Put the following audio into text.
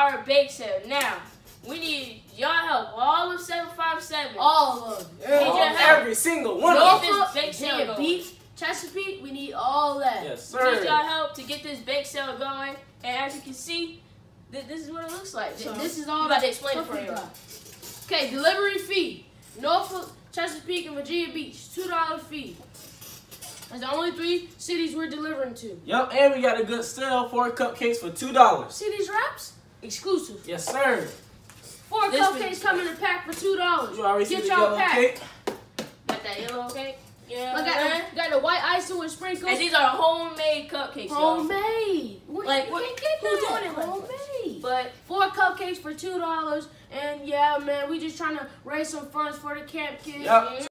our bake sale. Now, we need y'all help. All of 757. All of them. Every single one of them. Get this bake sale going. Beach, Chesapeake, we need all that. Yes, We sir. need y'all help to get this bake sale going. And as you can see, this is what it looks like. So This is all about to explain it for you. Okay, delivery fee. Norfolk, Chesapeake, and Virginia Beach, $2 fee. That's the only 3 cities we're delivering to. Yup, and we got a good sale. 4 cupcakes for $2. See these wraps? Exclusive. Yes, sir. 4 This cupcakes come in a pack for $2. You already see Get the y'all yellow pack. cake? Got that yellow cake? Yeah. Got the white icing with sprinkles. And these are homemade cupcakes, y'all. Homemade. Like, you can't get who's that. doing it like Homemade. But 4 cupcakes for $2. And yeah, man, we just trying to raise some funds for the camp kids. Yup.